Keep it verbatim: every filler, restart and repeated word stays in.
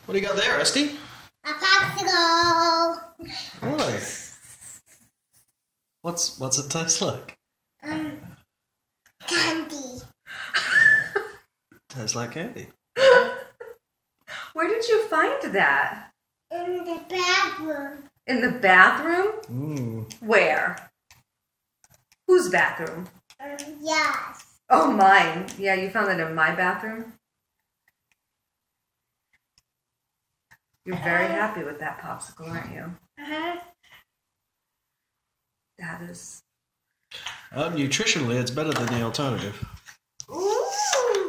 What do you got there, Esty? A popsicle. Really? What's what's it taste like? Um, candy. Tastes like candy. Where did you find that? In the bathroom. In the bathroom? Mm. Where? Whose bathroom? Um, yes. Oh, mine. Yeah, you found it in my bathroom? You're very happy with that popsicle, aren't you? Uh-huh. That is... Uh, nutritionally, it's better than the alternative. Ooh.